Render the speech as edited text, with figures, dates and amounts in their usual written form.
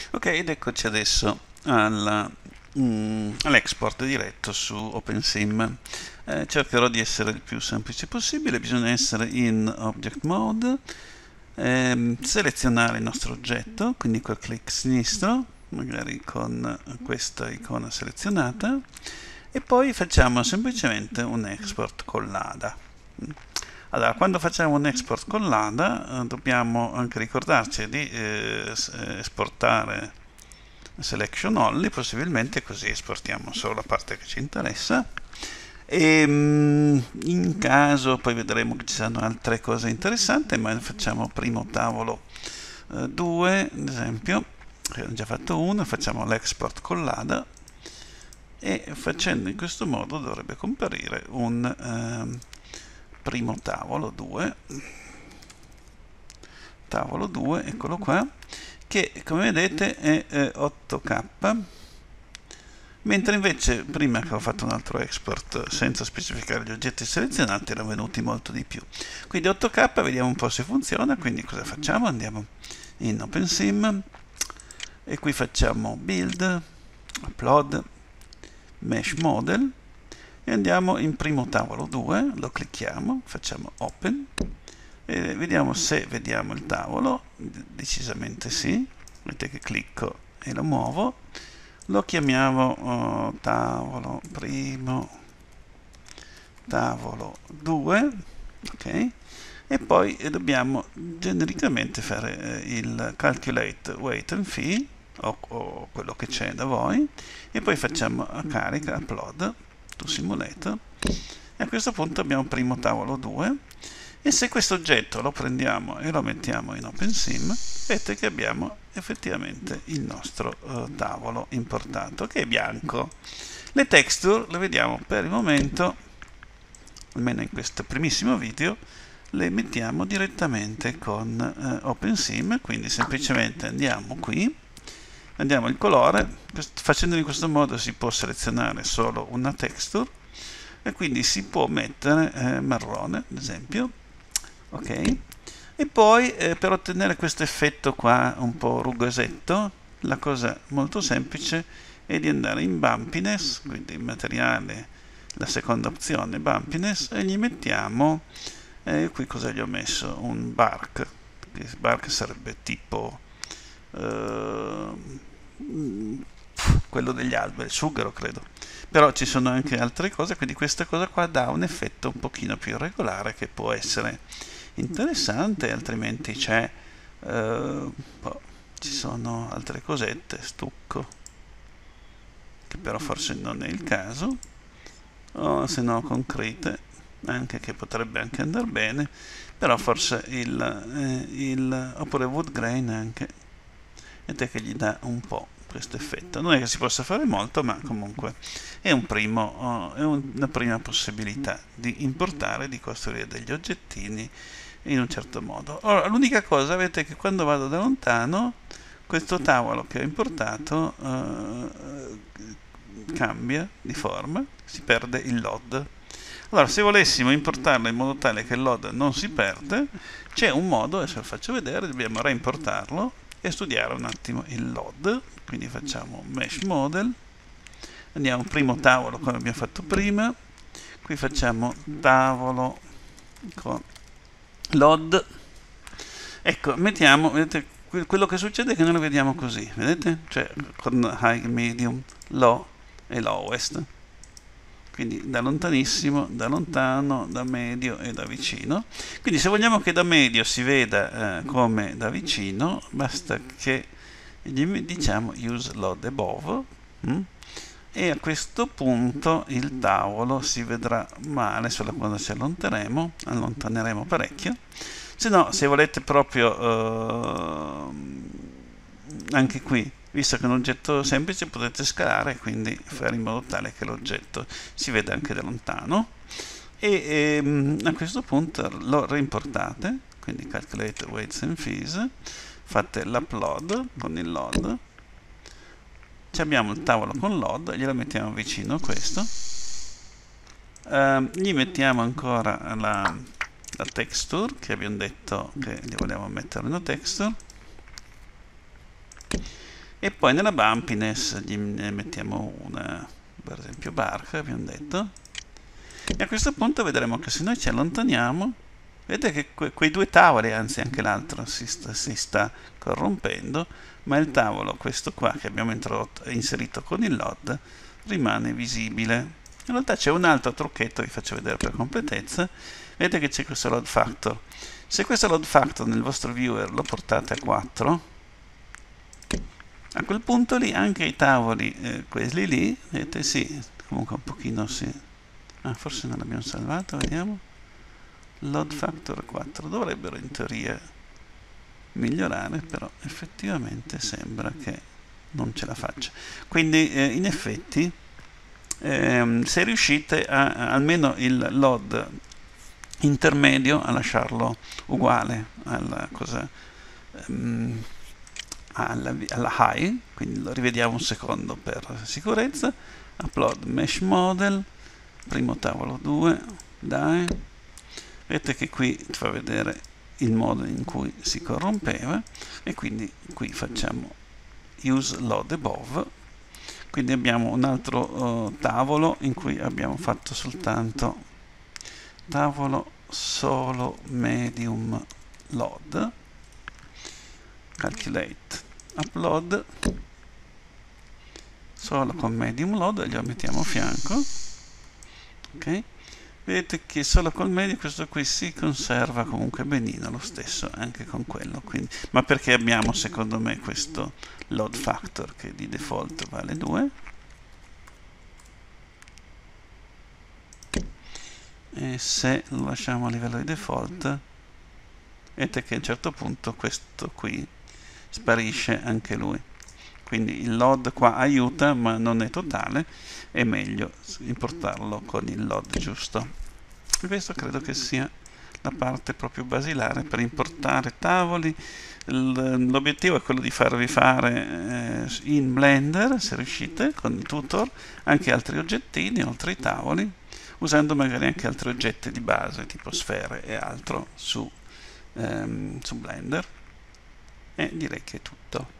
Ok, ed eccoci adesso all'export diretto su OpenSim. Cercherò di essere il più semplice possibile. Bisogna essere in Object Mode, selezionare il nostro oggetto, quindi col clic sinistro, magari con questa icona selezionata, e poi facciamo semplicemente un export con l'ADA. Allora, quando facciamo un export con l'ADA, dobbiamo anche ricordarci di esportare selection only, possibilmente, così esportiamo solo la parte che ci interessa. E in caso poi vedremo che ci saranno altre cose interessanti, ma facciamo primo tavolo 2, ad esempio, che abbiamo già fatto uno, facciamo l'export con l'ADA e facendo in questo modo dovrebbe comparire un primo tavolo 2, eccolo qua, che come vedete è 8K, mentre invece prima che ho fatto un altro export senza specificare gli oggetti selezionati erano venuti molto di più. Quindi 8K, vediamo un po' se funziona. Quindi cosa facciamo? Andiamo in OpenSim e qui facciamo build, upload, mesh model e andiamo in primo tavolo 2, lo clicchiamo, facciamo open e vediamo se vediamo il tavolo. Decisamente sì, vedete che clicco e lo muovo, lo chiamiamo tavolo primo, tavolo 2, ok, e poi dobbiamo genericamente fare il calculate weight and fee o quello che c'è da voi, e poi facciamo a carica upload to simulator e a questo punto abbiamo primo tavolo 2. E se questo oggetto lo prendiamo e lo mettiamo in OpenSim, vedete che abbiamo effettivamente il nostro tavolo importato, che è bianco. Le texture le vediamo per il momento, almeno in questo primissimo video, le mettiamo direttamente con OpenSim, quindi semplicemente andiamo qui, andiamo il colore, facendo in questo modo si può selezionare solo una texture e quindi si può mettere marrone, ad esempio, ok, e poi per ottenere questo effetto qua un po' rugosetto, la cosa molto semplice è di andare in bumpiness, quindi in materiale, la seconda opzione bumpiness, e gli mettiamo qui cosa gli ho messo? Un bark. Bark sarebbe tipo quello degli alberi, sughero credo, però ci sono anche altre cose, quindi questa cosa qua dà un effetto un pochino più irregolare che può essere interessante. Altrimenti c'è ci sono altre cosette, stucco, che però forse non è il caso, o se no concrete, anche che potrebbe anche andare bene, però forse oppure wood grain anche, ed è che gli dà un po' questo effetto. Non è che si possa fare molto, ma comunque è una prima possibilità di importare, di costruire degli oggettini in un certo modo. Ora, l'unica cosa, vedete che quando vado da lontano, questo tavolo che ho importato cambia di forma, si perde il load. Allora, se volessimo importarlo in modo tale che il load non si perde, c'è un modo, adesso lo faccio vedere, dobbiamo reimportarlo e studiare un attimo il load. Quindi facciamo mesh model, andiamo primo tavolo come abbiamo fatto prima, qui facciamo tavolo con load, ecco, mettiamo, vedete, quello che succede è che noi lo vediamo così, vedete? Cioè con high, medium, low e lowest, quindi da lontanissimo, da lontano, da medio e da vicino. Quindi se vogliamo che da medio si veda come da vicino, basta che gli diciamo use load above, e a questo punto il tavolo si vedrà male solo quando ci allontaneremo parecchio. Se no, se volete proprio anche qui, visto che è un oggetto semplice, potete scalare, quindi fare in modo tale che l'oggetto si veda anche da lontano, e a questo punto lo reimportate, quindi calculate weights and fees, fate l'upload con il load, ci abbiamo il tavolo con load, glielo mettiamo vicino a questo, gli mettiamo ancora la texture, che abbiamo detto che gli vogliamo mettere una texture, e poi nella bumpiness ne mettiamo una, per esempio barca, abbiamo detto, e a questo punto vedremo che se noi ci allontaniamo, vedete che quei due tavoli, anzi anche l'altro si sta corrompendo, ma il tavolo, questo qua che abbiamo inserito con il LOD, rimane visibile. In realtà c'è un altro trucchetto che vi faccio vedere per completezza. Vedete che c'è questo load factor. Se questo load factor nel vostro viewer lo portate a 4, a quel punto lì anche i tavoli, quelli lì, vedete, sì, comunque un pochino sì. Ah, forse non l'abbiamo salvato, vediamo. Load factor 4 dovrebbero in teoria migliorare, però effettivamente sembra che non ce la faccia. Quindi in effetti se riuscite almeno il load intermedio a lasciarlo uguale alla high, quindi lo rivediamo un secondo per sicurezza. Upload mesh model, primo tavolo 2, dai, vedete che qui fa vedere il modo in cui si corrompeva, e quindi qui facciamo use load above, quindi abbiamo un altro tavolo in cui abbiamo fatto soltanto tavolo solo medium load, calculate upload solo con medium load, e glielo mettiamo a fianco, ok? Vedete che solo col medio questo qui si conserva comunque benino, lo stesso anche con quello, quindi, ma perché abbiamo secondo me questo load factor che di default vale 2, e se lo lasciamo a livello di default vedete che a un certo punto questo qui sparisce anche lui, quindi il load qua aiuta ma non è totale, è meglio importarlo con il load giusto. E questo credo che sia la parte proprio basilare per importare tavoli. L'obiettivo è quello di farvi fare in Blender, se riuscite, con il tutor, anche altri oggettini oltre ai tavoli, usando magari anche altri oggetti di base tipo sfere e altro su Blender. E direi che è tutto.